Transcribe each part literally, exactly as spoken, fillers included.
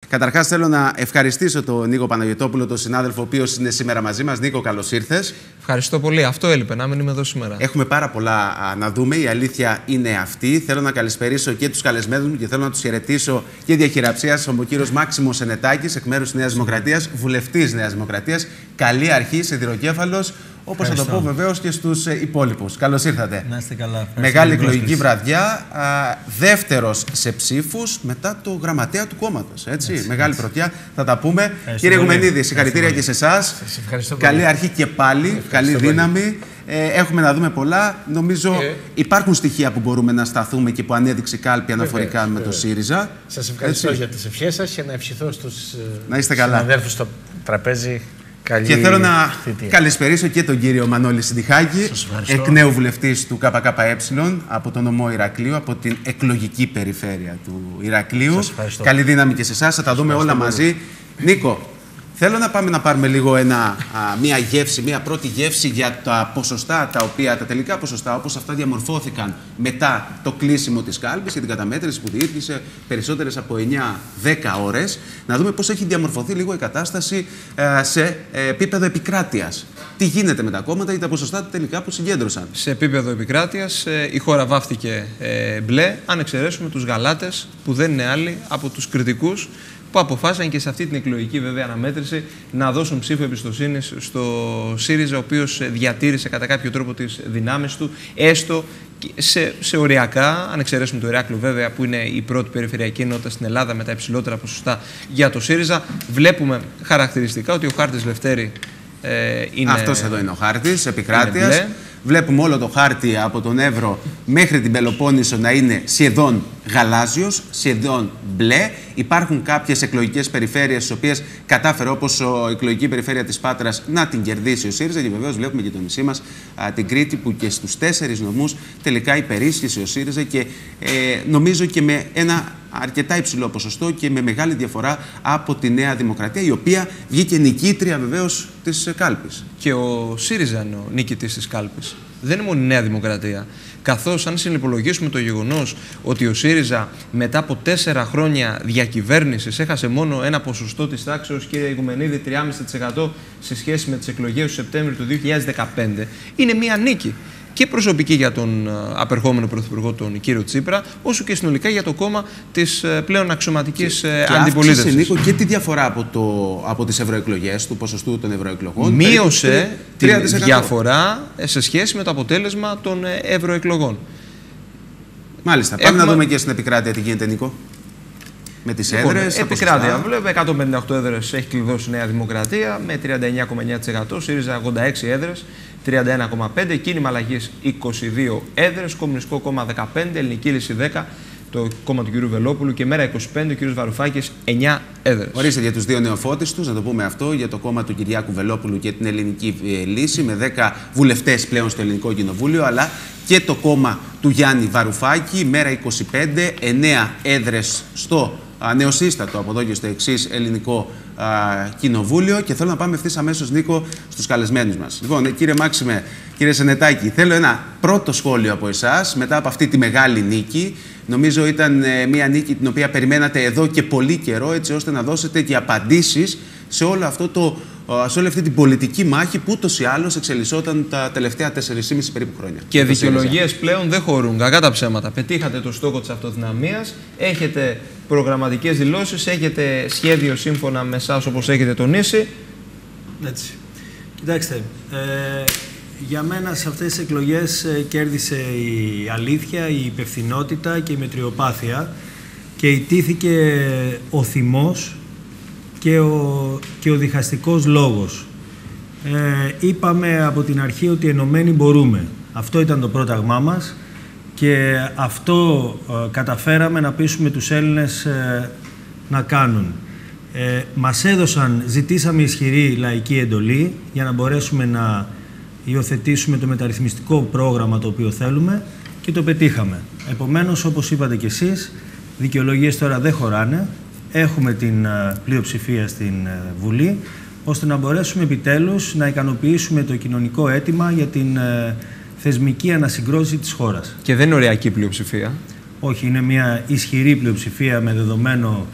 Καταρχάς, θέλω να ευχαριστήσω τον Νίκο Παναγιωτόπουλο, τον συνάδελφο, ο οποίος είναι σήμερα μαζί μας. Νίκο, καλώς ήρθες. Ευχαριστώ πολύ. Αυτό έλειπε, να μην είμαι εδώ σήμερα. Έχουμε πάρα πολλά να δούμε. Η αλήθεια είναι αυτή. Θέλω να καλησπερίσω και τους καλεσμένους μου και θέλω να τους χαιρετήσω και διαχειραψίας. Ο κύριος Μάξιμος Ενετάκης, εκ μέρους της Νέας Δημοκρατίας, βουλευτής Νέας Δημοκρατίας. Καλή αρχή, σιδηροκέφαλος. Όπως θα το πω βεβαίως και στους υπόλοιπους. Καλώς ήρθατε. Να είστε καλά. Μεγάλη εκλογική βραδιά. Α, δεύτερος σε ψήφους μετά το γραμματέα του κόμματος. Έτσι. Έτσι, Μεγάλη έτσι. πρωτιά. Θα τα πούμε. Ευχαριστώ Κύριε Γουμενίδη, συγχαρητήρια και σε εσάς. Καλή αρχή και πάλι. Ευχαριστώ καλή πολύ. δύναμη. Ε, έχουμε να δούμε πολλά. Νομίζω ε, υπάρχουν στοιχεία που μπορούμε να σταθούμε και που ανέδειξε η κάλπη αναφορικά βέβαια, με το ΣΥΡΙΖΑ. Σας ευχαριστώ έτσι. για τις ευχές σας και να ευχηθώ στους συναδέλφους στο τραπέζι. Καλή και θέλω να θητεία. καλησπερίσω και τον κύριο Μανώλη Συντιχάκη, εκ νέου βουλευτής του ΚΚΕ από τον νομό Ηρακλείου, από την εκλογική περιφέρεια του Ηρακλείου. Καλή δύναμη και σε εσάς, θα τα δούμε όλα πολύ. μαζί. Νίκο, θέλω να πάμε να πάρουμε λίγο ένα, α, μία γεύση, μία πρώτη γεύση για τα ποσοστά, τα οποία, τα τελικά ποσοστά, όπως αυτά διαμορφώθηκαν μετά το κλείσιμο της κάλπης και την καταμέτρηση που διήρκησε περισσότερες από εννιά δέκα ώρες. Να δούμε πώς έχει διαμορφωθεί λίγο η κατάσταση ε, σε επίπεδο επικράτειας. Τι γίνεται με τα κόμματα ή τα ποσοστά τελικά που συγκέντρωσαν. Σε επίπεδο επικράτειας η χώρα βάφτηκε ε, μπλε, αν εξαιρέσουμε τους γαλάτες που δεν είναι άλλοι από τους κριτικούς που αποφάσισαν και σε αυτή την εκλογική βέβαια αναμέτρηση να δώσουν ψήφο εμπιστοσύνης στο ΣΥΡΙΖΑ, ο οποίος διατήρησε κατά κάποιο τρόπο τις δυνάμεις του, έστω σε, σε οριακά, αν εξαιρέσουμε το Ηράκλειο βέβαια, που είναι η πρώτη περιφερειακή ενότητα στην Ελλάδα με τα υψηλότερα ποσοστά για το ΣΥΡΙΖΑ. Βλέπουμε χαρακτηριστικά ότι ο χάρτης Λευτέρη ε, είναι. Αυτός εδώ είναι ο χάρτης επικράτειας. Βλέπουμε όλο το χάρτη από τον Εύρο μέχρι την Πελοπόννησο να είναι σχεδόν γαλάζιος, σχεδόν μπλε. Υπάρχουν κάποιες εκλογικές περιφέρειες στις οποίες κατάφερε, όπως η εκλογική περιφέρεια της Πάτρας, να την κερδίσει ο ΣΥΡΙΖΑ. Και βεβαίως βλέπουμε και το νησί μας, α, την Κρήτη, που και στους τέσσερις νομούς τελικά υπερίσχυσε ο ΣΥΡΙΖΑ και ε, νομίζω και με ένα αρκετά υψηλό ποσοστό και με μεγάλη διαφορά από τη Νέα Δημοκρατία, η οποία βγήκε νικήτρια βεβαίως της κάλπης. Και ο ΣΥΡΙΖΑ είναι ο νικητής της κάλπης. Δεν είναι μόνο η Νέα Δημοκρατία. Καθώς, αν συνυπολογίσουμε το γεγονός ότι ο ΣΥΡΙΖΑ μετά από τέσσερα χρόνια διακυβέρνησης έχασε μόνο ένα ποσοστό της τάξεως, κύριε Γουμενίδη, τρία κόμμα πέντε τοις εκατό σε σχέση με τις εκλογές του Σεπτέμβρη του δύο χιλιάδες δεκαπέντε, είναι μία νίκη. Και προσωπική για τον απερχόμενο πρωθυπουργό, τον κύριο Τσίπρα, όσο και συνολικά για το κόμμα της πλέον αξιωματικής αντιπολίτευσης. Και Νίκο, και τη διαφορά από, το, από τις ευρωεκλογές, του ποσοστού των ευρωεκλογών. Μείωσε τη διαφορά σε σχέση με το αποτέλεσμα των ευρωεκλογών. Μάλιστα. Πάμε Έχουμε... να δούμε και στην επικράτεια τι γίνεται, Νίκο. Με τις λοιπόν, έδρες. Επικράτεια. Βλέπουμε εκατόν πενήντα οκτώ έδρες έχει κλειδώσει η Νέα Δημοκρατία με τριάντα εννιά κόμμα εννιά τοις εκατό, ΣΥΡΙΖΑ ογδόντα έξι έδρες, τριάντα ένα κόμμα πέντε τοις εκατό, Κίνημα Αλλαγής είκοσι δύο έδρες, Κομμουνιστικό Κόμμα δεκαπέντε, Ελληνική Λύση δέκα, το κόμμα του κ. Βελόπουλου και Μέρα είκοσι πέντε, ο κ. Βαρουφάκης εννιά έδρες. Ορίστε για τους δύο νεοφώτιστους, να το πούμε αυτό, για το κόμμα του Κυριάκου Βελόπουλου και την Ελληνική Λύση, με δέκα βουλευτές πλέον στο Ελληνικό Κοινοβούλιο, αλλά και το κόμμα του Γιάννη Βαρουφάκη, Μέρα είκοσι πέντε, εννιά έδρες στο νεοσύστατο από εδώ και στο εξής Ελληνικό α, Κοινοβούλιο. Και θέλω να πάμε ευθύς αμέσως, Νίκο, στους καλεσμένους μας. Λοιπόν, κύριε Μάξιμε, κύριε Σενετάκη, θέλω ένα πρώτο σχόλιο από εσάς μετά από αυτή τη μεγάλη νίκη. Νομίζω ήταν ε, μια νίκη την οποία περιμένατε εδώ και πολύ καιρό, έτσι ώστε να δώσετε και απαντήσεις σε όλο αυτό το, σε όλη αυτή την πολιτική μάχη που ούτως ή άλλως εξελισσόταν τα τελευταία τέσσερα και μισό περίπου χρόνια. Και δικαιολογίες πλέον δεν χωρούν. Κακά τα ψέματα. Πετύχατε το στόχο της αυτοδυναμίας, έχετε προγραμματικές δηλώσεις, έχετε σχέδιο σύμφωνα με εσάς όπως έχετε τονίσει. Έτσι. Κοιτάξτε, ε, για μένα σε αυτές τις εκλογές ε, κέρδισε η αλήθεια, η υπευθυνότητα και η μετριοπάθεια και ιτήθηκε ο θυμός και ο, και ο διχαστικός λόγος. Ε, είπαμε από την αρχή ότι ενωμένοι μπορούμε. Αυτό ήταν το πρόταγμά μας και αυτό ε, καταφέραμε να πείσουμε τους Έλληνες ε, να κάνουν. Ε, μας έδωσαν, ζητήσαμε ισχυρή λαϊκή εντολή για να μπορέσουμε να υιοθετήσουμε το μεταρρυθμιστικό πρόγραμμα το οποίο θέλουμε και το πετύχαμε. Επομένως, όπως είπατε κι εσείς, δικαιολογίες τώρα δεν χωράνε. Έχουμε την πλειοψηφία στην Βουλή, ώστε να μπορέσουμε επιτέλους να ικανοποιήσουμε το κοινωνικό αίτημα για την θεσμική ανασυγκρότηση της χώρας. Και δεν είναι οριακή πλειοψηφία. Όχι, είναι μια ισχυρή πλειοψηφία με δεδομένο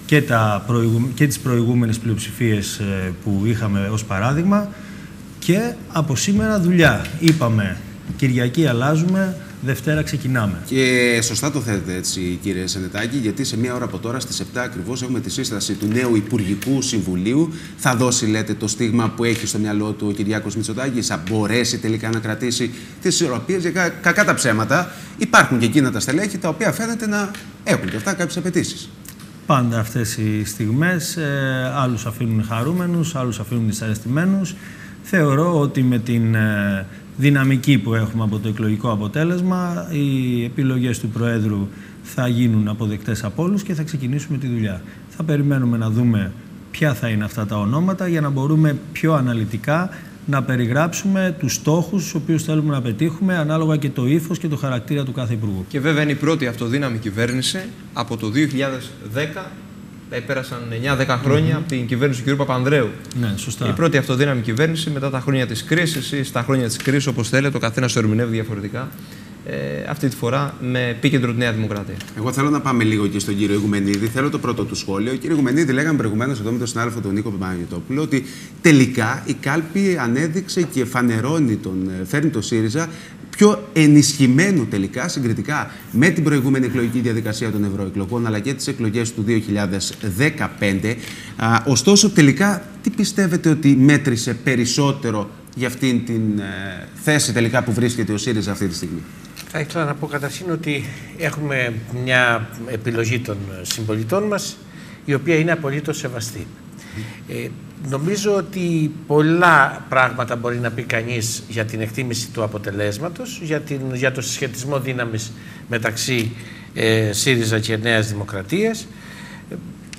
και, τα προηγου... και τις προηγούμενες πλειοψηφίες που είχαμε ως παράδειγμα και από σήμερα δουλειά. Είπαμε Κυριακή αλλάζουμε, Δευτέρα ξεκινάμε. Και σωστά το θέτετε έτσι, κύριε Σενετάκη, γιατί σε μία ώρα από τώρα, στις επτά ακριβώς, έχουμε τη σύσταση του νέου Υπουργικού Συμβουλίου. Θα δώσει, λέτε, το στίγμα που έχει στο μυαλό του ο Κυριάκος Μητσοτάκης, θα μπορέσει τελικά να κρατήσει τις ισορροπίες. Για κα, κακά τα ψέματα, υπάρχουν και εκείνα τα στελέχη τα οποία φαίνεται να έχουν και αυτά κάποιες απαιτήσεις. Πάντα αυτές οι στιγμές, ε, άλλους αφήνουν χαρούμενους, άλλους αφήνουν δυσαρεστημένους. Θεωρώ ότι με την ε, δυναμική που έχουμε από το εκλογικό αποτέλεσμα, οι επιλογές του Προέδρου θα γίνουν αποδεκτές από όλους και θα ξεκινήσουμε τη δουλειά. Θα περιμένουμε να δούμε ποια θα είναι αυτά τα ονόματα για να μπορούμε πιο αναλυτικά να περιγράψουμε τους στόχους τους οποίους θέλουμε να πετύχουμε, ανάλογα και το ύφος και το χαρακτήρα του κάθε υπουργού. Και βέβαια είναι η πρώτη αυτοδύναμη κυβέρνηση από το δύο χιλιάδες δέκα. Πέρασαν εννιά δέκα χρόνια mm-hmm. από την κυβέρνηση του κ. Παπανδρέου. Ναι, σωστά. Η πρώτη αυτοδύναμη κυβέρνηση μετά τα χρόνια της κρίσης ή στα χρόνια της κρίσης, όπως θέλετε, ο καθένας το ερμηνεύει διαφορετικά. Ε, αυτή τη φορά με επίκεντρο τη Νέα Δημοκρατία. Εγώ θέλω να πάμε λίγο και στον κύριο Ηγουμενίδη. Θέλω το πρώτο του σχόλιο. Κύριε Ηγουμενίδη, λέγαμε προηγουμένως εδώ με τον συνάδελφο τον Νίκο Παπαγιωτόπουλο ότι τελικά η κάλπη ανέδειξε και φανερώνει τον, φέρνει το ΣΥΡΙΖΑ πιο ενισχυμένο τελικά συγκριτικά με την προηγούμενη εκλογική διαδικασία των ευρωεκλογών αλλά και τις εκλογές του δύο χιλιάδες δεκαπέντε. Α, ωστόσο, τελικά, τι πιστεύετε ότι μέτρησε περισσότερο για αυτήν την ε, θέση τελικά που βρίσκεται ο ΣΥΡΙΖΑ αυτή τη στιγμή? Θα ήθελα να πω καταρχήν ότι έχουμε μια επιλογή των συμπολιτών μας η οποία είναι απολύτως σεβαστή. Ε, νομίζω ότι πολλά πράγματα μπορεί να πει κανείς για την εκτίμηση του αποτελέσματος, για, την, για το συσχετισμό δύναμης μεταξύ ε, ΣΥΡΙΖΑ και Νέας Δημοκρατίας. Ε,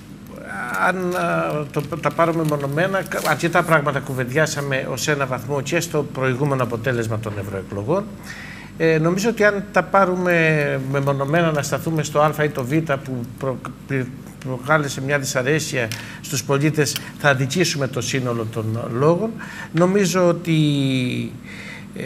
αν α, το, τα πάρουμε μονομένα, αρκετά πράγματα κουβεντιάσαμε ως ένα βαθμό και στο προηγούμενο αποτέλεσμα των ευρωεκλογών. Ε, νομίζω ότι αν τα πάρουμε μεμονωμένα, να σταθούμε στο Α ή το Β που προ, προκάλεσε μια δυσαρέσκεια στους πολίτες, θα αδικήσουμε το σύνολο των λόγων. Νομίζω ότι ε,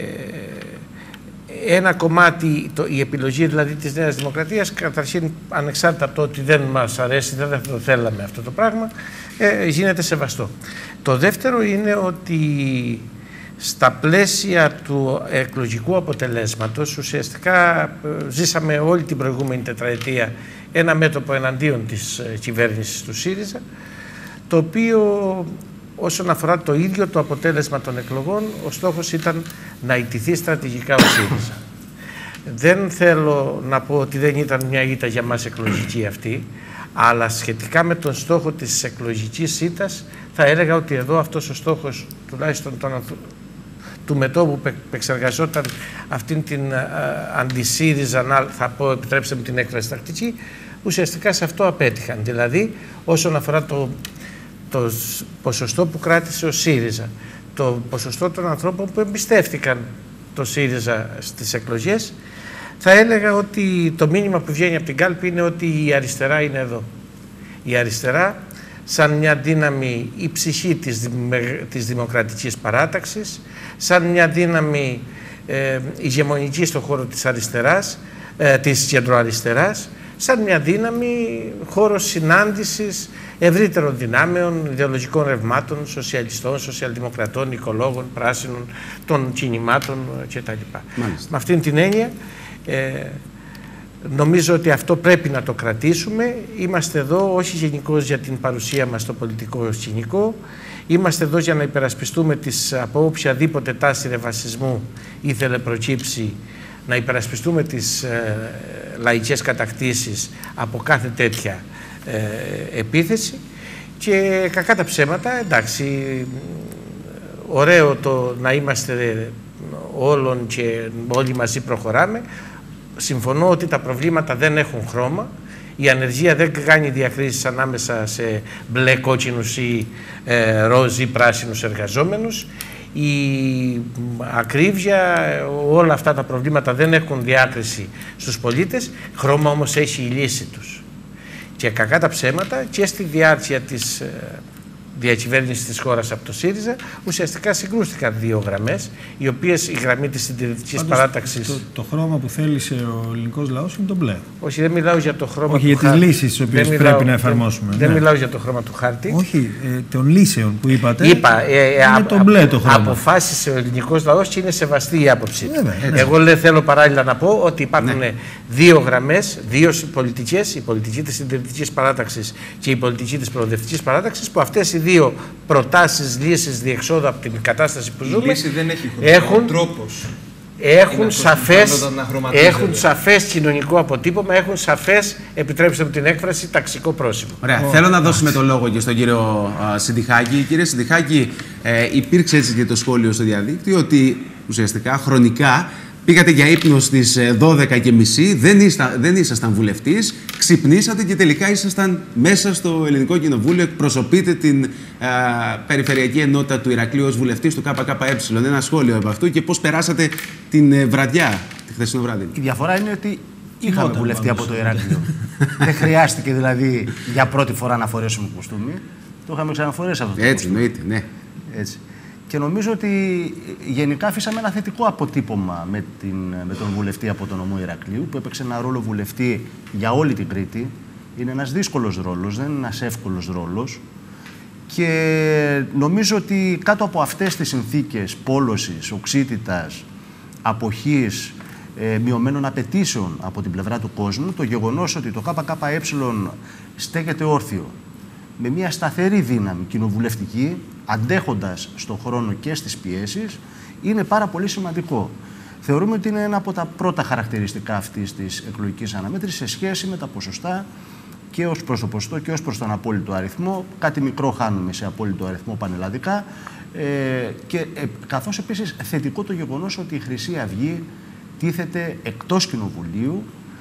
ένα κομμάτι, το, η επιλογή δηλαδή της Νέας Δημοκρατίας, καταρχήν ανεξάρτητα από το ότι δεν μας αρέσει, δεν θα το θέλαμε αυτό το πράγμα, ε, γίνεται σεβαστό. Το δεύτερο είναι ότι στα πλαίσια του εκλογικού αποτελέσματος ουσιαστικά ζήσαμε όλη την προηγούμενη τετραετία ένα μέτωπο εναντίον της κυβέρνησης του ΣΥΡΙΖΑ, το οποίο όσον αφορά το ίδιο το αποτέλεσμα των εκλογών, ο στόχος ήταν να ιτηθεί στρατηγικά ο ΣΥΡΙΖΑ. Δεν θέλω να πω ότι δεν ήταν μια ήττα για μας εκλογική αυτή, αλλά σχετικά με τον στόχο της εκλογικής ήττας θα έλεγα ότι εδώ αυτός ο στόχος, τουλάχιστον τον του μετώπου που επεξεργαζόταν αυτήν την αντισύριζα, θα πω, επιτρέψτε μου την έκφραση τακτική, ουσιαστικά σε αυτό απέτυχαν. Δηλαδή, όσον αφορά το, το ποσοστό που κράτησε ο ΣΥΡΙΖΑ, το ποσοστό των ανθρώπων που εμπιστεύτηκαν το ΣΥΡΙΖΑ στις εκλογές, θα έλεγα ότι το μήνυμα που βγαίνει από την κάλπη είναι ότι η αριστερά είναι εδώ. Η αριστερά, σαν μια δύναμη, η ψυχή της, της δημοκρατικής παράταξης, σαν μια δύναμη ε, ηγεμονική στον χώρο της αριστεράς, ε, της κεντροαριστεράς, σαν μια δύναμη χώρο συνάντησης ευρύτερων δυνάμεων, ιδεολογικών ρευμάτων, σοσιαλιστών, σοσιαλδημοκρατών, οικολόγων, πράσινων, των κινημάτων κτλ. Με αυτήν την έννοια, ε, νομίζω ότι αυτό πρέπει να το κρατήσουμε. Είμαστε εδώ όχι γενικώς για την παρουσία μας στο πολιτικό σκηνικό. Είμαστε εδώ για να υπερασπιστούμε τις, από οποιαδήποτε τάση ρεβασισμού ήθελε προκύψει, να υπερασπιστούμε τις ε, λαϊκές κατακτήσεις από κάθε τέτοια ε, επίθεση. Και κακά τα ψέματα, εντάξει, ωραίο το να είμαστε όλων και όλοι μαζί προχωράμε. Συμφωνώ ότι τα προβλήματα δεν έχουν χρώμα. Η ανεργία δεν κάνει διακρίσεις ανάμεσα σε μπλε, κόκκινους ή ε, ροζ ή πράσινους εργαζόμενους. Η ακρίβεια, όλα αυτά τα προβλήματα δεν έχουν διάκριση στους πολίτες. Χρώμα όμως έχει η λύση τους. Και κακά τα ψέματα, και στη διάρκεια της ε, διακυβέρνηση της χώρας από το ΣΥΡΙΖΑ, ουσιαστικά συγκρούστηκαν δύο γραμμές, οι οποίες η γραμμή της συντηρητικής παράταξης. Το, το χρώμα που θέλησε ο ελληνικός λαός είναι το μπλε. Όχι, δεν μιλάω για το χρώμα. Όχι, του για τις λύσεις τις οποίες πρέπει μιλάω, να εφαρμόσουμε. Δεν, ναι. δεν μιλάω για το χρώμα του χάρτη. Όχι, ε, των λύσεων που είπατε. Είπα, ε, είναι α, το μπλε το χρώμα. Αποφάσισε ο ελληνικός λαός και είναι σεβαστή η άποψή του. Βέβαια, Εγώ λέει, θέλω παράλληλα να πω ότι υπάρχουν ναι. δύο γραμμές, δύο πολιτικές, η πολιτική της συντηρητικής παράταξης και η πολιτική της προοδευτικής παράταξης, που αυτές οι δύο προτάσεις, λύσεις, διεξόδου από την κατάσταση που ζούμε, λύση δεν έχει έχουν, τρόπος. Έχουν, σαφές, έχουν σαφές κοινωνικό αποτύπωμα, έχουν σαφές, επιτρέψτε μου την έκφραση, ταξικό πρόσημο. Ωραία. Oh. Θέλω να δώσουμε το λόγο και στον κύριο uh, Συντιχάκη. Κύριε Συντιχάκη, ε, υπήρξε έτσι και το σχόλιο στο διαδίκτυο ότι ουσιαστικά χρονικά πήγατε για ύπνο στις δώδεκα και μισή, δεν, ήστα, δεν ήσασταν βουλευτής, ξυπνήσατε και τελικά ήσασταν μέσα στο Ελληνικό Κοινοβούλιο, εκπροσωπείτε την α, περιφερειακή ενότητα του Ηρακλείου ως βουλευτής του ΚΚΕ. Ένα σχόλιο από αυτού και πώς περάσατε την ε, βραδιά, τη χθεσινό βράδυ. Η διαφορά είναι ότι είχαμε βουλευτή από το Ηράκλειο. Δεν χρειάστηκε δηλαδή για πρώτη φορά να φορέσουμε κουστούμι. Το είχαμε ξαναφορέσει αυτό. Έτσι, εννοείται, ναι. Έτσι. Και νομίζω ότι γενικά αφήσαμε ένα θετικό αποτύπωμα με, την, με τον βουλευτή από τον νομό Ηρακλείου, που έπαιξε ένα ρόλο βουλευτή για όλη την Κρήτη. Είναι ένας δύσκολος ρόλος, δεν είναι ένας εύκολος ρόλος. Και νομίζω ότι κάτω από αυτές τις συνθήκες πόλωσης, οξύτητας, αποχής, ε, μειωμένων απαιτήσεων από την πλευρά του κόσμου, το γεγονός ότι το ΚΚΕ στέκεται όρθιο, με μια σταθερή δύναμη κοινοβουλευτική, αντέχοντας στον χρόνο και στις πιέσεις, είναι πάρα πολύ σημαντικό. Θεωρούμε ότι είναι ένα από τα πρώτα χαρακτηριστικά αυτής της εκλογικής αναμέτρησης σε σχέση με τα ποσοστά και ως προς το ποσοστό και ως προς τον απόλυτο αριθμό. Κάτι μικρό χάνουμε σε απόλυτο αριθμό πανελλαδικά. Ε, και ε, καθώς επίσης θετικό το γεγονός ότι η Χρυσή Αυγή τίθεται εκτός κοινοβουλίου.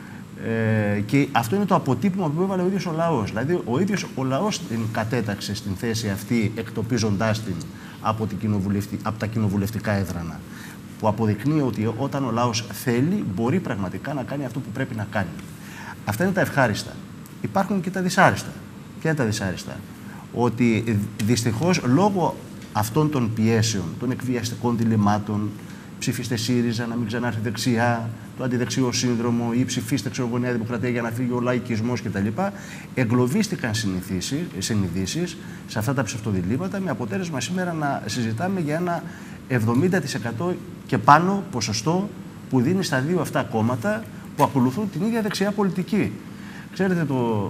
Ε, και αυτό είναι το αποτύπωμα που έβαλε ο ίδιος ο λαός. Δηλαδή, ο ίδιος ο λαός την κατέταξε στην θέση αυτή, εκτοπίζοντάς την από, την από τα κοινοβουλευτικά έδρανα. Που αποδεικνύει ότι όταν ο λαός θέλει, μπορεί πραγματικά να κάνει αυτό που πρέπει να κάνει. Αυτά είναι τα ευχάριστα. Υπάρχουν και τα δυσάριστα. Ποια είναι τα δυσάριστα? Ότι δυστυχώς λόγω αυτών των πιέσεων, των εκβιαστικών διλημάτων, ψηφίστε ΣΥΡΙΖΑ να μην ξανάρθει δεξιά, το αντιδεξιό σύνδρομο ή ψηφίστε ξέρω Νέα Δημοκρατία για να φύγει ο λαϊκισμός κτλ. Εγκλωβίστηκαν συνειδήσεις σε αυτά τα ψευτοδιλήμματα, με αποτέλεσμα σήμερα να συζητάμε για ένα εβδομήντα τοις εκατό και πάνω ποσοστό που δίνει στα δύο αυτά κόμματα που ακολουθούν την ίδια δεξιά πολιτική. Ξέρετε, το,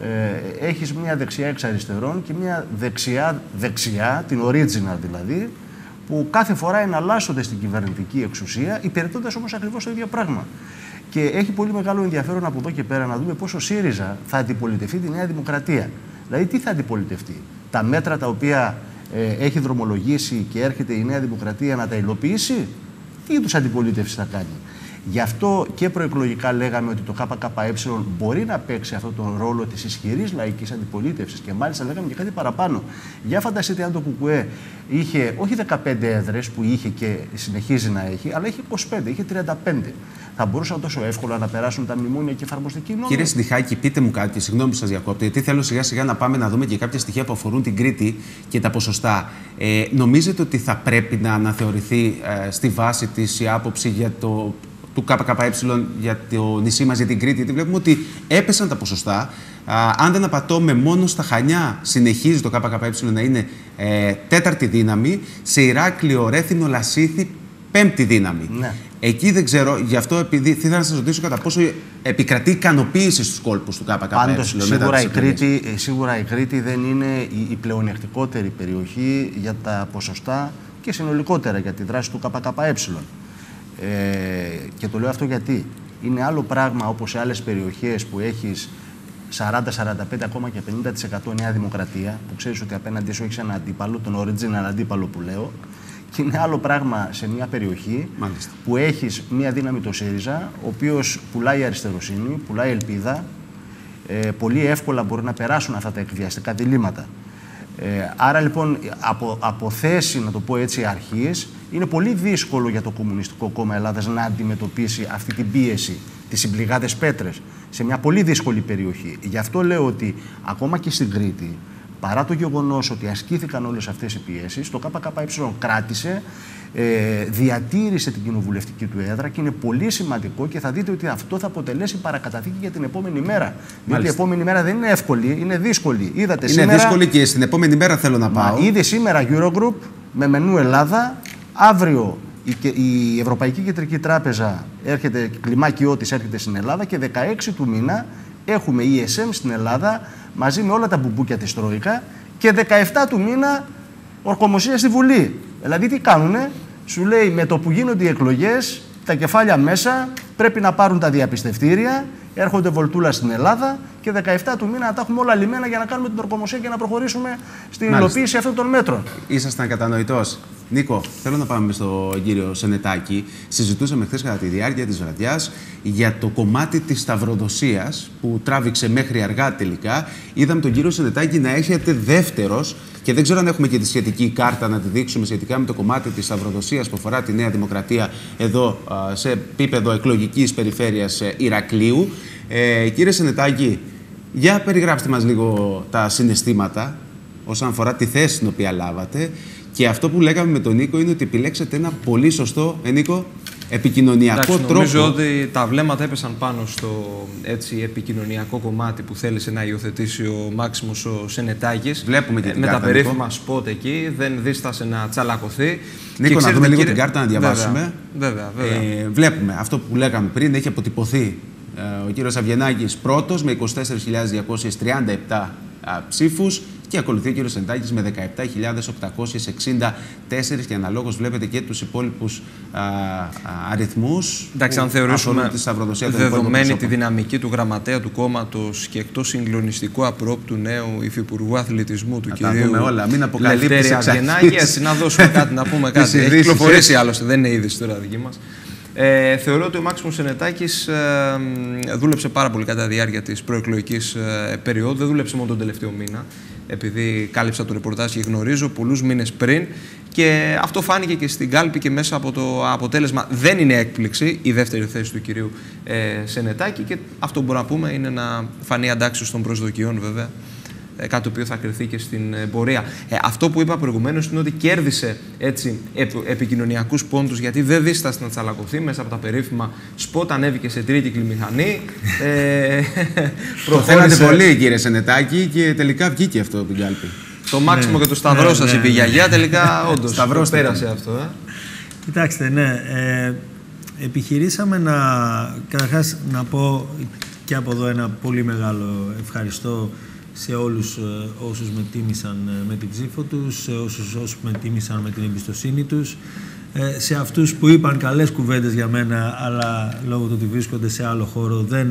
ε, έχεις μια δεξιά εξ αριστερών και μια δεξιά δεξιά, την original δηλαδή, που κάθε φορά εναλλάσσονται στην κυβερνητική εξουσία, υπηρετώντας όμως ακριβώς το ίδιο πράγμα. Και έχει πολύ μεγάλο ενδιαφέρον από εδώ και πέρα να δούμε πώς ο ΣΥΡΙΖΑ θα αντιπολιτευτεί τη Νέα Δημοκρατία. Δηλαδή, τι θα αντιπολιτευτεί? Τα μέτρα τα οποία ε, έχει δρομολογήσει και έρχεται η Νέα Δημοκρατία να τα υλοποιήσει, τι είδους αντιπολίτευση θα κάνει? Γι' αυτό και προεκλογικά λέγαμε ότι το ΚΚΕ μπορεί να παίξει αυτόν τον ρόλο της ισχυρής λαϊκής αντιπολίτευσης και μάλιστα λέγαμε και κάτι παραπάνω. Για φανταστείτε αν το ΚΚΕ είχε όχι δεκαπέντε έδρες που είχε και συνεχίζει να έχει, αλλά είχε είκοσι πέντε, είχε τριάντα πέντε. Θα μπορούσαν τόσο εύκολα να περάσουν τα μνημόνια και εφαρμοστική νόμοι? Κύριε Συντιχάκη, πείτε μου κάτι, συγγνώμη που σας διακόπτω, γιατί θέλω σιγά σιγά να πάμε να δούμε και κάποια στοιχεία που αφορούν την Κρήτη και τα ποσοστά. Ε, νομίζετε ότι θα πρέπει να αναθεωρηθεί ε, στη βάση της η άποψη για το. του ΚΚΕ για το νησί μας, για την Κρήτη, γιατί βλέπουμε ότι έπεσαν τα ποσοστά. Α, αν δεν απατώμε, μόνο στα Χανιά συνεχίζει το ΚΚΕ να είναι ε, τέταρτη δύναμη, σε Ηράκλειο, Ρέθυμνο, Λασίθι, πέμπτη δύναμη. Ναι. Εκεί δεν ξέρω, γι' αυτό επειδή θέλω να σας ρωτήσω κατά πόσο επικρατεί ικανοποίηση στους κόλπους του ΚΚΕ. Πάντως, σίγουρα η, Κρήτη, σίγουρα η Κρήτη δεν είναι η, η πλεονεκτικότερη περιοχή για τα ποσοστά και συνολικότερα για τη δράση του ΚΚΕ. Ε, και το λέω αυτό γιατί είναι άλλο πράγμα όπως σε άλλες περιοχές που έχεις σαράντα, σαράντα πέντε, ακόμα και πενήντα τοις εκατό Νέα Δημοκρατία, που ξέρεις ότι απέναντι σου έχεις ένα αντίπαλο, τον original αντίπαλο που λέω, και είναι άλλο πράγμα σε μια περιοχή Μάλιστα. που έχεις μια δύναμη το ΣΥΡΙΖΑ, ο οποίος πουλάει αριστεροσύνη, πουλάει ελπίδα, ε, πολύ εύκολα μπορεί να περάσουν αυτά τα εκβιαστικά διλήμματα. Ε, άρα λοιπόν από, από θέση, να το πω έτσι, αρχής, είναι πολύ δύσκολο για το Κομμουνιστικό Κόμμα Ελλάδας να αντιμετωπίσει αυτή την πίεση, τις συμπληγάδες πέτρες, σε μια πολύ δύσκολη περιοχή. Γι' αυτό λέω ότι ακόμα και στην Κρήτη, παρά το γεγονός ότι ασκήθηκαν όλες αυτές οι πιέσεις, το ΚΚΕ κράτησε, ε, διατήρησε την κοινοβουλευτική του έδρα και είναι πολύ σημαντικό και θα δείτε ότι αυτό θα αποτελέσει παρακαταθήκη για την επόμενη μέρα. Διότι η επόμενη μέρα δεν είναι εύκολη, είναι δύσκολη. Είδατε είναι σήμερα, δύσκολη και στην επόμενη μέρα θέλω να πάω. Μα, είδε σήμερα Eurogroup με μενού Ελλάδα, αύριο η, η Ευρωπαϊκή Κεντρική Τράπεζα έρχεται, κλιμάκιό της έρχεται στην Ελλάδα και δεκαέξι του μήνα έχουμε ι ες εμ στην Ελλάδα μαζί με όλα τα μπουμπούκια της Τρόικα και δεκαεπτά του μήνα ορκομοσία στη Βουλή. Δηλαδή τι κάνουνε, σου λέει με το που γίνονται οι εκλογές, τα κεφάλια μέσα πρέπει να πάρουν τα διαπιστευτήρια, έρχονται βολτούλα στην Ελλάδα και δεκαεπτά του μήνα να τα έχουμε όλα λιμένα για να κάνουμε την ορκομοσία και να προχωρήσουμε στην Μάλιστα. υλοποίηση αυτών των μέτρων. Ήσασταν κατανοητός. Νίκο, θέλω να πάμε στον κύριο Σενετάκη. Συζητούσαμε χθες κατά τη διάρκεια της βραδιάς για το κομμάτι της σταυροδοσίας που τράβηξε μέχρι αργά τελικά. Είδαμε τον κύριο Σενετάκη να έχετε δεύτερος και δεν ξέρω αν έχουμε και τη σχετική κάρτα να τη δείξουμε σχετικά με το κομμάτι της σταυροδοσίας που αφορά τη Νέα Δημοκρατία εδώ σε επίπεδο εκλογικής περιφέρειας Ηρακλείου. Ε, κύριε Σενετάκη, για περιγράψτε μας λίγο τα συναισθήματα όσον αφορά τη θέση την οποία λάβατε. Και αυτό που λέγαμε με τον Νίκο είναι ότι επιλέξατε ένα πολύ σωστό, ε, Νίκο, επικοινωνιακό Εντάξει, τρόπο. Νομίζω ότι τα βλέμματα έπεσαν πάνω στο έτσι, επικοινωνιακό κομμάτι που θέλησε να υιοθετήσει ο Μάξιμος ο Σενετάκης. Βλέπουμε και την με κάρτα, τα περίφημα Νίκο. σπότ εκεί, δεν δίστασε να τσαλακωθεί. Νίκο, και να δούμε λίγο κύριε... την κάρτα να διαβάσουμε. Βέβαια, βέβαια. βέβαια. Ε, βλέπουμε αυτό που λέγαμε πριν, έχει αποτυπωθεί ε, ο κύριος Αβγενάκης πρώτος με είκοσι τέσσερις χιλιάδες διακόσιες τριάντα επτά ψήφους. Και ακολουθεί ο κύριος Σενετάκης με δεκαεπτά χιλιάδες οκτακόσιες εξήντα τέσσερα και αναλόγως βλέπετε και τους υπόλοιπους α, α, αριθμούς. Εντάξει, αν θεωρήσουμε δεδομένη τη δυναμική του γραμματέα του κόμματος και εκτός συγκλονιστικού απρόπτου νέου υφυπουργού αθλητισμού του να κυρίου όλα, μην Λευτέρη Αβγενάκη, έτσι να δώσουμε κάτι, να πούμε κάτι. Έχει κυκλοφορήσει άλλωστε, δεν είναι είδηση τώρα δική μας. Ε, θεωρώ ότι ο Μάξιμος Σενετάκης ε, δούλεψε πάρα πολύ κατά τη διάρκεια της προεκλογικής ε, περίοδου. Δεν δούλεψε μόνο τον τελευταίο μήνα, επειδή κάλυψα το ρεπορτάζ και γνωρίζω πολλούς μήνες πριν. Και αυτό φάνηκε και στην κάλπη και μέσα από το αποτέλεσμα. Δεν είναι έκπληξη η δεύτερη θέση του κυρίου ε, Σενετάκη. Και αυτό που μπορούμε να πούμε είναι να φανεί αντάξιος των προσδοκιών, βέβαια. Κάτι το οποίο θα κριθεί και στην πορεία. Ε, αυτό που είπα προηγουμένως είναι ότι κέρδισε έτσι, επ, επικοινωνιακούς πόντους, γιατί δεν δίστασε να τσαλακωθεί μέσα από τα περίφημα σποτ, ανέβηκε σε τρίκυκλη μηχανή. Ε, το θέλατε πολύ, κύριε Σενετάκη, και τελικά βγήκε αυτό από την κάλπη. Το Μάξιμο ναι, και το Σταυρό ναι, σας ναι, είπε η γιαγιά, τελικά όντως το πέρασε αυτό. Ε. Κοιτάξτε, ναι. Ε, επιχειρήσαμε να, καταρχάς να πω και από εδώ ένα πολύ μεγάλο ευχαριστώ σε όλους όσους με τίμησαν με την ψήφο τους, σε όσους, όσους με τίμησαν με την εμπιστοσύνη τους, σε αυτούς που είπαν καλές κουβέντες για μένα, αλλά λόγω του ότι βρίσκονται σε άλλο χώρο δεν,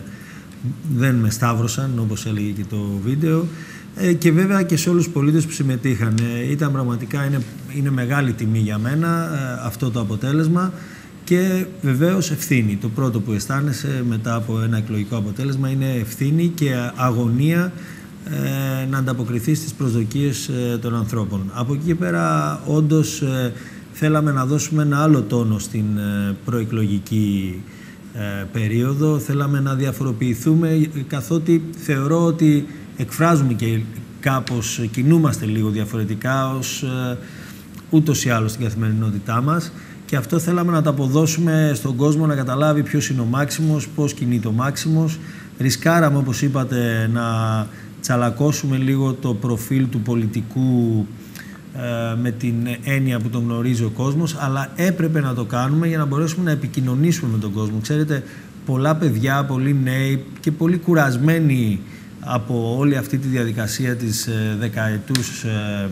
δεν με σταύρωσαν, όπως έλεγε και το βίντεο, και βέβαια και σε όλους τους πολίτες που συμμετείχαν. Ήταν πραγματικά, είναι, είναι μεγάλη τιμή για μένα αυτό το αποτέλεσμα. Και βεβαίως ευθύνη. Το πρώτο που αισθάνεσαι μετά από ένα εκλογικό αποτέλεσμα είναι ευθύνη και αγωνία ε, να ανταποκριθεί στις προσδοκίες ε, των ανθρώπων. Από εκεί και πέρα όντως ε, θέλαμε να δώσουμε ένα άλλο τόνο στην ε, προεκλογική ε, περίοδο. Θέλαμε να διαφοροποιηθούμε, καθότι θεωρώ ότι εκφράζουμε και κάπως, κινούμαστε λίγο διαφορετικά ως ε, ούτως ή άλλως στην καθημερινότητά μας. Και αυτό θέλαμε να το αποδώσουμε στον κόσμο, να καταλάβει ποιος είναι ο Μάξιμος, πώς κινείται ο Μάξιμος. Ρισκάραμε, όπως είπατε, να τσαλακώσουμε λίγο το προφίλ του πολιτικού ε, με την έννοια που τον γνωρίζει ο κόσμος, αλλά έπρεπε να το κάνουμε για να μπορέσουμε να επικοινωνήσουμε με τον κόσμο. Ξέρετε, πολλά παιδιά, πολλοί νέοι και πολύ κουρασμένοι από όλη αυτή τη διαδικασία της ε, δεκαετούς ε,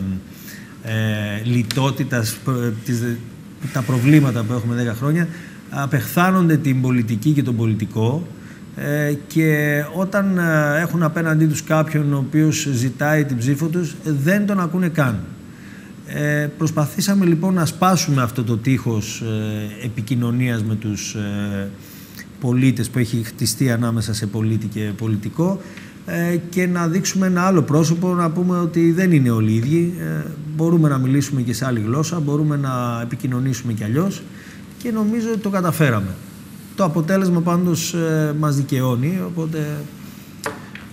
ε, λιτότητας, της, τα προβλήματα που έχουμε δέκα χρόνια, απεχθάνονται την πολιτική και τον πολιτικό ε, και όταν ε, έχουν απέναντί τους κάποιον ο οποίος ζητάει την ψήφο τους, δεν τον ακούνε καν. Ε, προσπαθήσαμε λοιπόν να σπάσουμε αυτό το τείχος ε, επικοινωνίας με τους ε, πολίτες που έχει χτιστεί ανάμεσα σε πολίτη και πολιτικό ε, και να δείξουμε ένα άλλο πρόσωπο, να πούμε ότι δεν είναι όλοι οι ίδιοι. Ε, μπορούμε να μιλήσουμε και σε άλλη γλώσσα, μπορούμε να επικοινωνήσουμε κι αλλιώς και νομίζω ότι το καταφέραμε. Το αποτέλεσμα πάντως ε, μας δικαιώνει, οπότε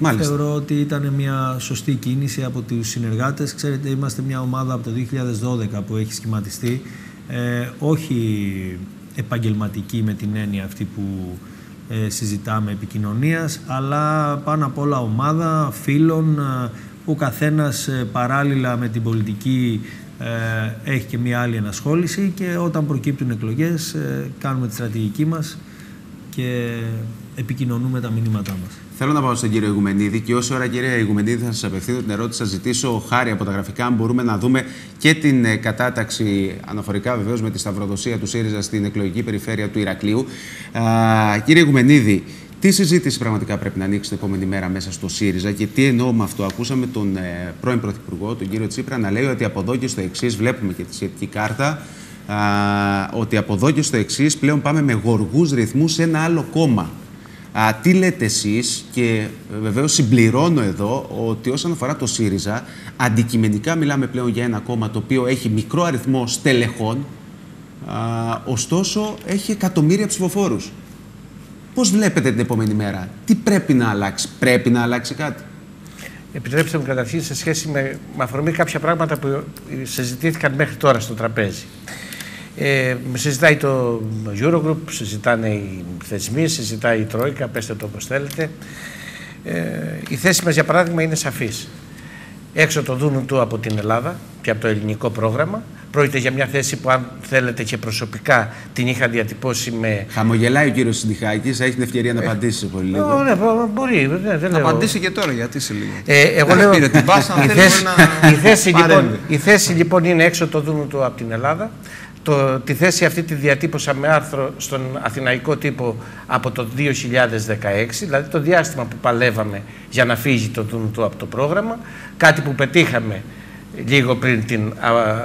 Μάλιστα. Θεωρώ ότι ήταν μια σωστή κίνηση από τους συνεργάτες. Ξέρετε, είμαστε μια ομάδα από το δύο χιλιάδες δώδεκα που έχει σχηματιστεί, ε, όχι επαγγελματική με την έννοια αυτή που ε, συζητάμε επικοινωνίας, αλλά πάνω απ' όλα ομάδα φίλων που καθένας ε, παράλληλα με την πολιτική ε, έχει και μια άλλη ενασχόληση, και όταν προκύπτουν εκλογές ε, κάνουμε τη στρατηγική μας και επικοινωνούμε τα μηνύματά μας. Θέλω να πάω στον κύριο Ηγουμενίδη, και όσο ώρα, κύριε Ηγουμενίδη, θα σας απευθύνω την ερώτηση, θα ζητήσω χάρη από τα γραφικά, αν μπορούμε να δούμε και την ε, κατάταξη, αναφορικά βεβαίως με τη σταυροδοσία του ΣΥΡΙΖΑ στην εκλογική περιφέρεια του Ηρακλείου. Α, κύριε Ηγουμενίδη, τι συζήτηση πραγματικά πρέπει να ανοίξει την επόμενη μέρα μέσα στο ΣΥΡΙΖΑ, και τι εννοώ με αυτό? Ακούσαμε τον ε, πρώην Πρωθυπουργό, τον κύριο Τσίπρα, να λέει ότι από εδώ και στο εξής, βλέπουμε και τη σχετική κάρτα, α, ότι από εδώ και στο εξής πλέον πάμε με γοργούς ρυθμούς σε ένα άλλο κόμμα. Α, τι λέτε εσείς? Και βεβαίως συμπληρώνω εδώ ότι όσον αφορά το ΣΥΡΙΖΑ, αντικειμενικά μιλάμε πλέον για ένα κόμμα το οποίο έχει μικρό αριθμό στελεχών, α, ωστόσο έχει εκατομμύρια ψηφοφόρους. Πώς βλέπετε την επόμενη μέρα? Τι πρέπει να αλλάξει? Πρέπει να αλλάξει κάτι? Επιτρέψτε μου καταρχήν σε σχέση με, με αφορμή κάποια πράγματα που συζητήθηκαν μέχρι τώρα στο τραπέζι. Ε, συζητάει το Eurogroup, συζητάνε οι θεσμοί, συζητάει η Τρόικα, πέστε το όπως θέλετε. Ε, η θέση μας, για παράδειγμα, είναι σαφής. Έξω το δούνου του από την Ελλάδα και από το ελληνικό πρόγραμμα. Πρόκειται για μια θέση που, αν θέλετε, και προσωπικά την είχα διατυπώσει με... Χαμογελάει ο κύριος Συντιχάκης, έχει την ευκαιρία να απαντήσει σε πολύ λίγο. Ε, ναι, μπορεί, ναι, δεν να λέω. απαντήσει και τώρα, γιατί σε λίγο. Ε, εγώ λέω, πήρε την πάσα, η, θέση, να... η, θέση, λοιπόν, η θέση λοιπόν είναι έξω το δούνου του από την Ελλάδα. Το, τη θέση αυτή τη διατύπωσα με άρθρο στον Αθηναϊκό Τύπο από το δύο χιλιάδες δεκαέξι, δηλαδή το διάστημα που παλεύαμε για να φύγει το δούνου του από το πρόγραμμα, κάτι που πετύχαμε λίγο πριν την, α, α,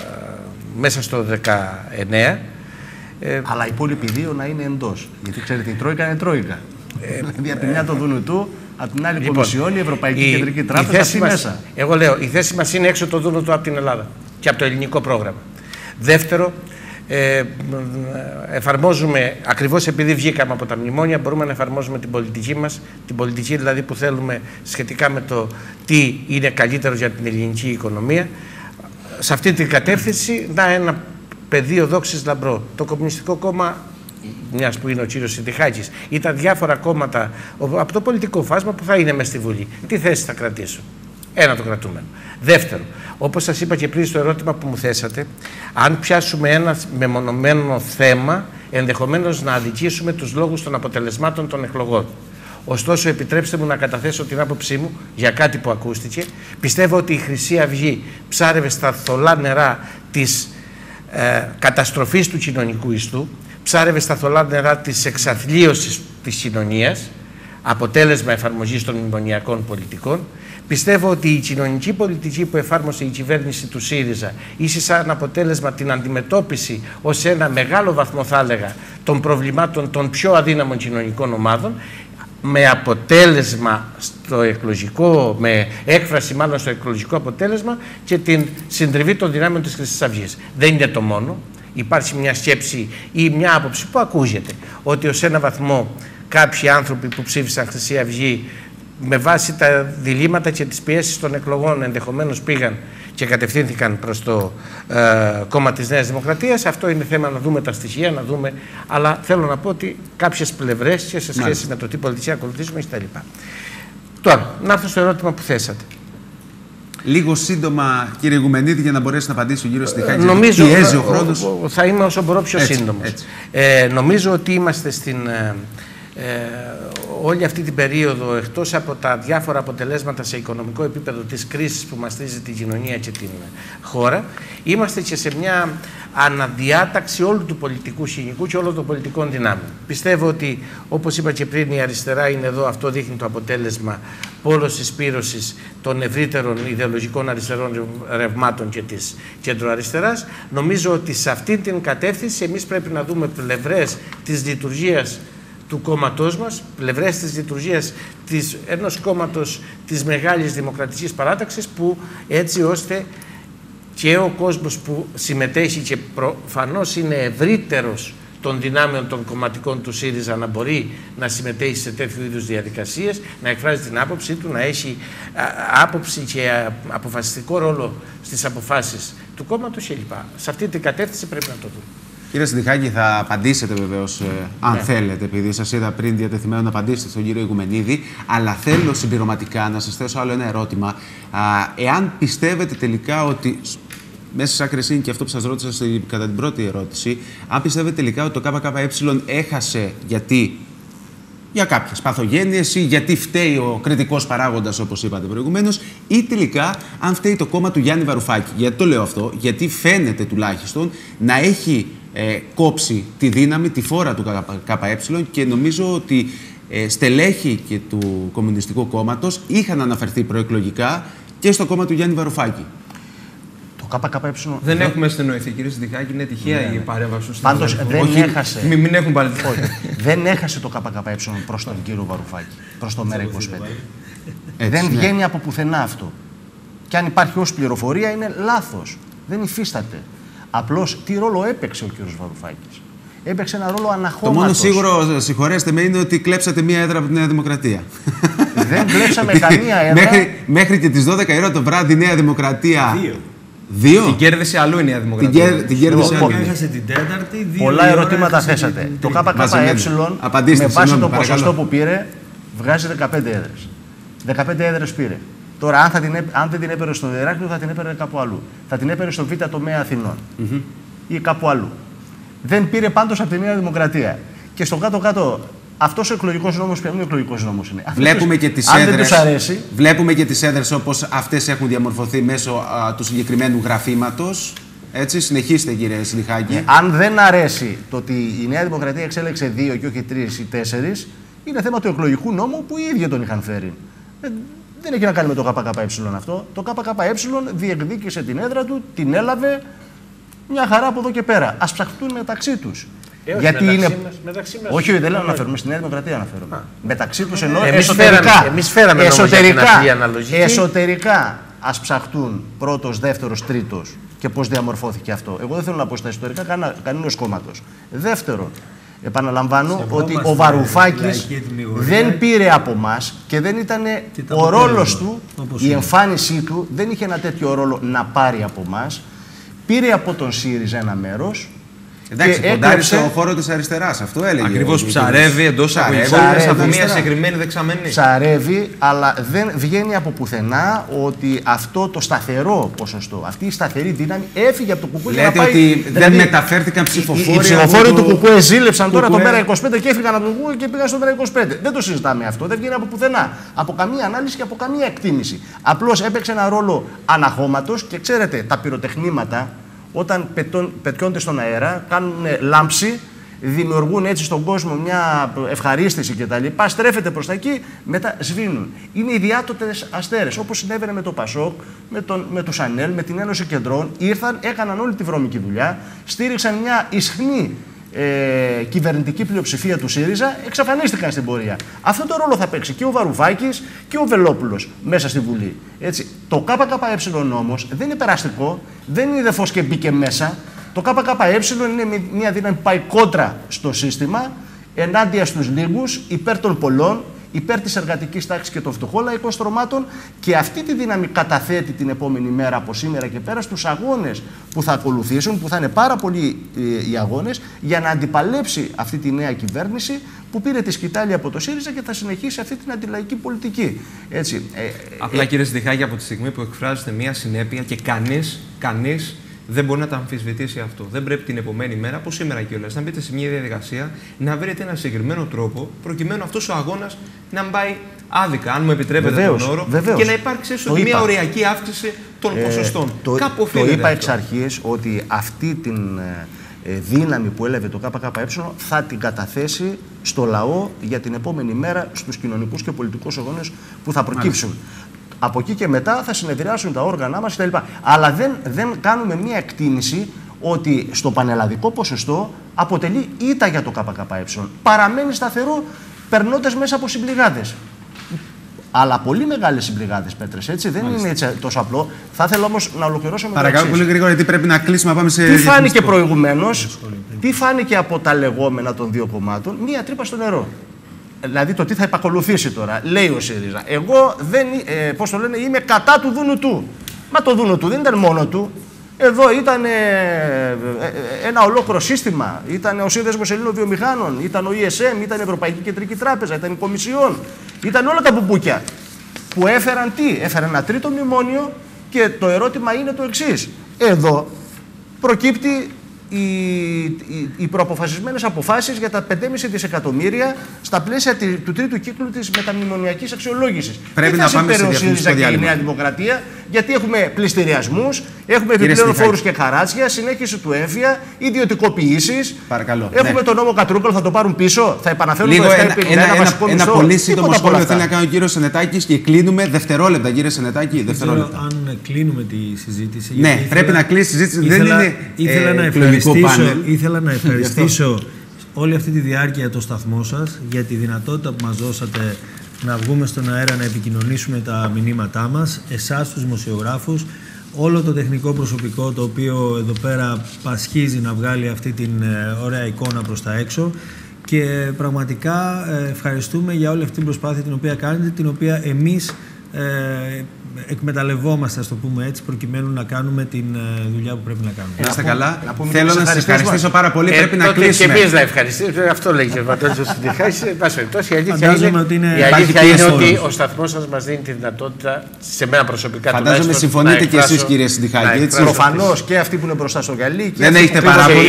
μέσα στο δεκαεννέα. Ε, Αλλά οι υπόλοιποι δύο να είναι εντός. Γιατί ξέρετε, η Τρόικα είναι Τρόικα. Ε, δηλαδή από τη μια το δούνου του, από την άλλη η λοιπόν, Κομισιόν, η Ευρωπαϊκή η, Κεντρική Τράπεζα, αυτή μέσα. Εγώ λέω, η θέση μας είναι έξω το δούνου του από την Ελλάδα και από το ελληνικό πρόγραμμα. Δεύτερο, ε, εφαρμόζουμε, ακριβώς επειδή βγήκαμε από τα μνημόνια, μπορούμε να εφαρμόζουμε την πολιτική μας, την πολιτική δηλαδή που θέλουμε σχετικά με το τι είναι καλύτερο για την ελληνική οικονομία. Σε αυτή την κατεύθυνση, να ένα πεδίο δόξης λαμπρό. Το Κομμουνιστικό Κόμμα, μιας που είναι ο κύριος Συντιχάκης, ή τα διάφορα κόμματα από το πολιτικό φάσμα που θα είναι μες στη Βουλή. Τι θέση θα κρατήσω? Ένα το κρατούμενο. Δεύτερο, όπως σας είπα και πριν στο ερώτημα που μου θέσατε, αν πιάσουμε ένα μεμονωμένο θέμα, ενδεχομένως να αδικήσουμε τους λόγους των αποτελεσμάτων των εκλογών. Ωστόσο, επιτρέψτε μου να καταθέσω την άποψή μου για κάτι που ακούστηκε. Πιστεύω ότι η Χρυσή Αυγή ψάρευε στα θολά νερά της ε, καταστροφής του κοινωνικού ιστού, ψάρευε στα θολά νερά της εξαθλίωσης της κοινωνίας, αποτέλεσμα εφαρμογής των μνημονιακών πολιτικών. Πιστεύω ότι η κοινωνική πολιτική που εφάρμοσε η κυβέρνηση του ΣΥΡΙΖΑ είχε σαν αποτέλεσμα την αντιμετώπιση ως ένα μεγάλο βαθμό, θα έλεγα, των προβλημάτων των πιο αδύναμων κοινωνικών ομάδων, με αποτέλεσμα στο εκλογικό, με έκφραση μάλλον στο εκλογικό αποτέλεσμα και την συντριβή των δυνάμεων της Χρυσής Αυγής. Δεν είναι το μόνο. Υπάρχει μια σκέψη ή μια άποψη που ακούγεται ότι ως ένα βαθμό κάποιοι άνθρωποι που ψήφισαν Χρυσή Αυγή με βάση τα διλήμματα και τις πιέσεις των εκλογών ενδεχομένως πήγαν και κατευθύνθηκαν προς το ε, κόμμα της Νέας Δημοκρατίας. Αυτό είναι θέμα να δούμε τα στοιχεία, να δούμε, αλλά θέλω να πω ότι κάποιες πλευρές και σε σχέση Μάλιστα. με το τι πολιτική ακολουθήσουμε κτλ. Τώρα, να έρθω στο ερώτημα που θέσατε. Λίγο σύντομα, κύριε Ηγουμενίδη, για να μπορέσει να απαντήσει ο κύριος Συντιχάκης. Νομίζω πιέζει ο χρόνος. Θα είμαι όσο μπορώ πιο σύντομος. Ε, νομίζω ότι είμαστε στην... Ε, ε, όλη αυτή την περίοδο, εκτός από τα διάφορα αποτελέσματα σε οικονομικό επίπεδο της κρίσης που μαστίζει την κοινωνία και την χώρα, είμαστε και σε μια αναδιάταξη όλου του πολιτικού σκηνικού και όλων των πολιτικών δυνάμεων. Πιστεύω ότι, όπως είπα και πριν, η αριστερά είναι εδώ, αυτό δείχνει το αποτέλεσμα πόλωσης πύρωσης των ευρύτερων ιδεολογικών αριστερών ρευμάτων και της κεντροαριστεράς. Νομίζω ότι σε αυτή την κατεύθυνση εμείς πρέπει να δούμε πλευρές της λειτουργίας του κόμματός μας, πλευρές της λειτουργίας της, ενός κόμματος της Μεγάλης Δημοκρατικής Παράταξης, που έτσι ώστε και ο κόσμος που συμμετέχει και προφανώς είναι ευρύτερος των δυνάμεων των κομματικών του ΣΥΡΙΖΑ να μπορεί να συμμετέχει σε τέτοιου είδους διαδικασίες, να εκφράζει την άποψή του, να έχει άποψη και αποφασιστικό ρόλο στις αποφάσεις του κόμματος κλπ. Σε αυτή την κατεύθυνση πρέπει να το δούμε. Κύριε Συντιχάκη, θα απαντήσετε βεβαίως, ε, αν ναι. θέλετε, επειδή σας είδα πριν διατεθειμένο να απαντήσετε στον κύριο Ηγουμενίδη, αλλά θέλω συμπληρωματικά να σας θέσω άλλο ένα ερώτημα. Α, εάν πιστεύετε τελικά ότι, μέσα σε άκρες είναι και αυτό που σας ρώτησα στη, κατά την πρώτη ερώτηση, αν πιστεύετε τελικά ότι το ΚΚΕ έχασε γιατί, για κάποιες παθογένειες ή γιατί φταίει ο κριτικός παράγοντας, όπως είπατε προηγουμένως, ή τελικά αν φταίει το κόμμα του Γιάννη Βαρουφάκη. Γιατί το λέω αυτό? Γιατί φαίνεται τουλάχιστον να έχει ε, κόψει τη δύναμη, τη φόρα του ΚΚΕ και νομίζω ότι ε, στελέχη και του Κομμουνιστικού Κόμματος είχαν αναφερθεί προεκλογικά και στο κόμμα του Γιάννη Βαρουφάκη. Το ΚΚΕ... Δεν έχουμε στενοηθεί, κύριε Συντιχάκη, είναι τυχαία ναι, η παρέμβαση του. Πάντως δεν Όχι, έχασε. Μην, μην έχουν πάλι. Δεν έχασε το ΚΚΕ προς τον κύριο Βαρουφάκη, προς το ΜέΡΑ είκοσι πέντε. Έτσι, δεν ναι. βγαίνει από πουθενά αυτό. Και αν υπάρχει ως πληροφορία είναι λάθος. Δεν υφίσταται. Απλώς τι ρόλο έπαιξε ο κύριος Βαρουφάκης? Έπαιξε ένα ρόλο αναχώματος. Το μόνο σίγουρο, συγχωρέστε με, είναι ότι κλέψατε μία έδρα από τη Νέα Δημοκρατία. Δεν κλέψαμε καμία έδρα. Μέχρι, μέχρι και τις δώδεκα η ώρα το βράδυ η Νέα Δημοκρατία. Δύο. Δύο. Την κέρδισε αλλού η Νέα Δημοκρατία. Την, κέρ, την κέρδισε αλλού. Έχασε την τέταρτη. Δύο Πολλά ερωτήματα θέσατε. Το ΚΚΕ με βάση το ποσοστό που πήρε βγάζει δεκαπέντε έδρες. δεκαπέντε έδρες πήρε. Τώρα, αν, θα την, αν δεν την έπαιρνε στο Ηράκλειο, θα την έπαιρνε κάπου αλλού. Θα την έπαιρνε στο Β' τομέα Αθηνών mm-hmm. ή κάπου αλλού. Δεν πήρε πάντως από τη Νέα Δημοκρατία. Και στο κάτω-κάτω, αυτός ο εκλογικός νόμος, ποιον εκλογικός νόμος είναι? Βλέπουμε και τις αν έδρες, δεν τους αρέσει. Βλέπουμε και τις έδρες όπως αυτές έχουν διαμορφωθεί μέσω α, του συγκεκριμένου γραφήματος. Έτσι, συνεχίστε κύριε Συντιχάκη. Ε, αν δεν αρέσει το ότι η Νέα Δημοκρατία εξέλεξε δύο και όχι τρεις ή τέσσερις, είναι θέμα του εκλογικού νόμου που οι ίδιοι τον είχαν φέρει. Ε, δεν έχει να κάνει με το ΚΚΕ αυτό. Το ΚΚΕ διεκδίκησε την έδρα του, την έλαβε, μια χαρά από εδώ και πέρα. Ας ψαχτούν μεταξύ τους. Ε, γιατί μεταξύ είναι. Μας, μεταξύ μας. Όχι, δεν λέω να αναφέρουμε. Στη Νέα Δημοκρατία αναφέρομαι. Μεταξύ τους εννοώ εμείς εσωτερικά. Φέραμε, εμείς φέραμε εσωτερικά, για την αναλογική. εσωτερικά ας ψαχτούν πρώτος, δεύτερος, τρίτος και πώς διαμορφώθηκε αυτό. Εγώ δεν θέλω να πω στα ιστορικά κανένας κόμματος. Δεύτερον, επαναλαμβάνω ότι ο Βαρουφάκης δεν πήρε από εμάς και δεν ήταν ο ρόλος του, η εμφάνισή του δεν είχε ένα τέτοιο ρόλο να πάρει από εμάς. Πήρε από τον ΣΥΡΙΖΑ ένα μέρος. Εντάξει, κοντάρισε ο χώρο της αριστεράς, αυτό έλεγε. Ακριβώς, ψαρεύει εντός αγωγικών από μια συγκεκριμένη δεξαμενή. Ψαρεύει, αλλά δεν βγαίνει από πουθενά ότι αυτό το σταθερό ποσοστό, αυτή η σταθερή δύναμη έφυγε από το ΚΚΕ. Λέτε να πάει, ότι δηλαδή, δεν μεταφέρθηκαν ψηφοφόροι. Οι ψηφοφόροι του ΚΚΕ ζήλεψαν τώρα το ΜέΡΑ είκοσι πέντε και έφυγαν από το ΚΚΕ και πήγαν στο ΜέΡΑ είκοσι πέντε. Δεν το συζητάμε αυτό, δεν βγαίνει από πουθενά. Από καμία ανάλυση και από καμία εκτίμηση. Απλώς έπαιξε ένα ρόλο αναχώματος και ξέρετε, τα πυροτεχνήματα, όταν πετιώνται στον αέρα, κάνουν λάμψη, δημιουργούν έτσι στον κόσμο μια ευχαρίστηση κτλ. Στρέφεται προς τα εκεί, μετά σβήνουν. Είναι οι διάτοτες αστέρες, όπως συνέβαινε με το Πασόκ, με, τον, με τους ΑΝΕΛ, με την Ένωση Κεντρών. Ήρθαν, έκαναν όλη τη βρώμικη δουλειά, στήριξαν μια ισχνή ε, κυβερνητική πλειοψηφία του ΣΥΡΙΖΑ, εξαφανίστηκαν στην πορεία. Αυτό το ρόλο θα παίξει και ο Βαρουφάκης και ο Βελόπουλος μέσα στη Βουλή. Έτσι, το ΚΚΕ όμως δεν είναι περαστικό, δεν είναι φως και μπήκε μέσα. Το ΚΚΕ είναι μια δύναμη που πάει κόντρα στο σύστημα, ενάντια στους λίγους, υπέρ των πολλών, υπέρ της εργατικής τάξης και των φτωχών λαϊκών στρωμάτων, και αυτή τη δύναμη καταθέτει την επόμενη μέρα από σήμερα και πέρα στους αγώνες που θα ακολουθήσουν, που θα είναι πάρα πολλοί ε, οι αγώνες, για να αντιπαλέψει αυτή τη νέα κυβέρνηση που πήρε τη σκητάλη από το ΣΥΡΙΖΑ και θα συνεχίσει αυτή την αντιλαϊκή πολιτική. Έτσι, ε, Απλά ε, κύριε Συντιχάκη, από τη στιγμή που εκφράζεται μια συνέπεια και κανείς, κανείς δεν μπορεί να τα αμφισβητήσει αυτό. Δεν πρέπει την επομένη μέρα, όπως σήμερα κιόλας, να μπείτε σε μια διαδικασία να βρείτε ένα συγκεκριμένο τρόπο προκειμένου αυτός ο αγώνας να μην πάει άδικα, αν μου επιτρέπετε βεβαίως, τον όρο, βεβαίως. και να υπάρξει έστω μια οριακή αύξηση των ε, ποσοστών. Το, Κάπου το είπα αυτό. εξ αρχής ότι αυτή την ε, δύναμη που έλαβε το ΚΚΕ θα την καταθέσει στο λαό για την επόμενη μέρα στους κοινωνικούς και πολιτικούς αγώνες που θα προκύψουν. Μάλιστα. Από εκεί και μετά θα συνεδριάσουν τα όργανα μας κτλ. Αλλά δεν, δεν κάνουμε μία εκτίμηση ότι στο πανελλαδικό ποσοστό αποτελεί ήττα για το ΚΚΕ. Παραμένει σταθερό περνώντας μέσα από συμπληγάδες. Αλλά πολύ μεγάλες συμπληγάδες πέτρες, έτσι. Δεν Μάλιστα. είναι έτσι τόσο απλό. Θα ήθελα όμως να ολοκληρώσω με το εξής. Παρακαλώ πολύ γρήγορα, γιατί πρέπει να κλείσουμε να πάμε σε. Τι φάνηκε προηγουμένως, τι φάνηκε από τα λεγόμενα των δύο κομμάτων, μία τρύπα στο νερό. Δηλαδή το τι θα επακολουθήσει τώρα. Λέει ο ΣΥΡΙΖΑ, εγώ δεν, ε, πώς το λένε, είμαι κατά του Δούνου του. Μα το Δούνου του δεν ήταν μόνο του. Εδώ ήταν ε, ε, ένα ολόκληρο σύστημα. Ήταν ο Σύνδεσμος Ελλήνων Βιομηχάνων, ήταν ο ι ες εμ, ήταν η Ευρωπαϊκή Κεντρική Τράπεζα, ήταν η Κομισιόν. Ήταν όλα τα μπουμπούκια που έφεραν τι, έφεραν ένα τρίτο μνημόνιο και το ερώτημα είναι το εξής. Εδώ προκύπτει οι, οι, οι προαποφασισμένες αποφάσεις για τα πέντε κόμμα πέντε δισεκατομμύρια στα πλαίσια του τρίτου κύκλου της μεταμνημονιακής αξιολόγησης. Πρέπει να πάμε σε διαφημιστικό διάλειμμα. Η Νέα Δημοκρατία, γιατί έχουμε πληστηριασμούς, έχουμε επιπλέον φόρους και χαράτσια, συνέχιση του έμφυα, ιδιωτικοποιήσεις. Παρακαλώ. Έχουμε ναι. τον νόμο Κατρούγκολ, θα το πάρουν πίσω, θα επαναφέρουν Λίγο το ένα, επτά ένα, ένα, βασικό ένα μισθό. πολύ σύντομο σχόλιο θέλει να κάνει ο κύριος Σενετάκης και κλείνουμε. Δευτερόλεπτα, κύριε Σενετάκη. Δευτερόλεπτα. Αν κλείνουμε τη συζήτηση. Ναι, ήθελα, πρέπει να κλείσει η συζήτηση. Ήθελα, δεν είναι ήθελα, ε, να ευχαριστήσω, ήθελα να ευχαριστήσω όλη αυτή τη διάρκεια το σταθμό σας για τη δυνατότητα που μας δώσατε να βγούμε στον αέρα να επικοινωνήσουμε τα μηνύματά μας, εσάς τους δημοσιογράφους, όλο το τεχνικό προσωπικό το οποίο εδώ πέρα πασχίζει να βγάλει αυτή την ωραία εικόνα προς τα έξω και πραγματικά ευχαριστούμε για όλη αυτή την προσπάθεια την οποία κάνετε, την οποία εμείς ε, εκμεταλλευόμαστε, ας το πούμε έτσι, προκειμένου να κάνουμε την δουλειά που πρέπει να κάνουμε. Να είστε καλά. Να Θέλω να σας ευχαριστήσω πάρα πολύ. Ε, πρέπει να κλείσουμε. Και εμείς να ευχαριστήσουμε. Αυτό λέγει ο Ματώνης ο Συνδικάης. Εν πάση περιπτώσει, η αλήθεια είναι, ότι, είναι... η αλήθεια είναι ότι ο σταθμός σας μας δίνει τη δυνατότητα, σε μένα προσωπικά τουλάχιστον. Φαντάζομαι συμφωνείτε και εσείς, κύριε Συνδικάκη. Προφανώς και αυτοί που είναι μπροστά στο γυαλί. Δεν έχετε παράπονο.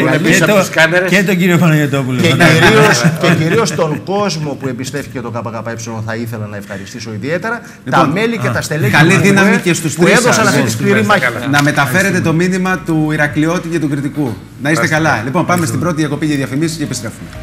Και τον κύριο Παναγιωτόπουλο. Και κυρίως τον κόσμο που εμπιστεύτηκε το ΚΚΕ θα ήθελα να ευχαριστήσω ιδιαίτερα. Τα μέλη και τα στελέχη καλή δύναμη και στους που τρεις έδωσαν σας. αυτή τη σκληρή μάχη. Να μεταφέρετε το μήνυμα του Ηρακλειώτη και του Κρητικού. Να είστε καλά. Λοιπόν, πάμε στην πρώτη διακοπή για διαφημίσεις και επιστρέφουμε.